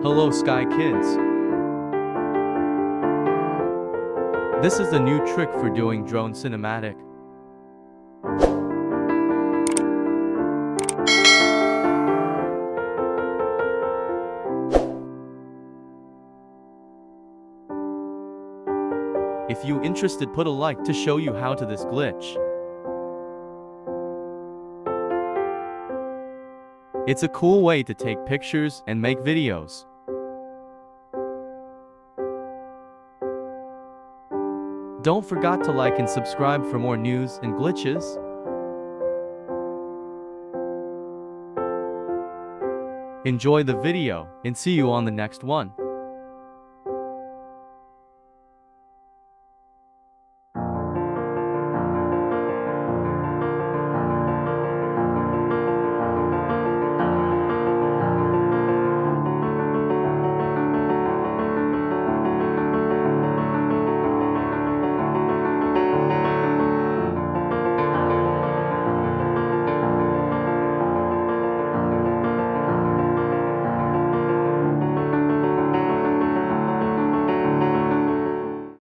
Hello Sky Kids. This is a new trick for doing drone cinematic. If you interested, put a like to show you how to this glitch. It's a cool way to take pictures and make videos. Don't forget to like and subscribe for more news and glitches. Enjoy the video and see you on the next one.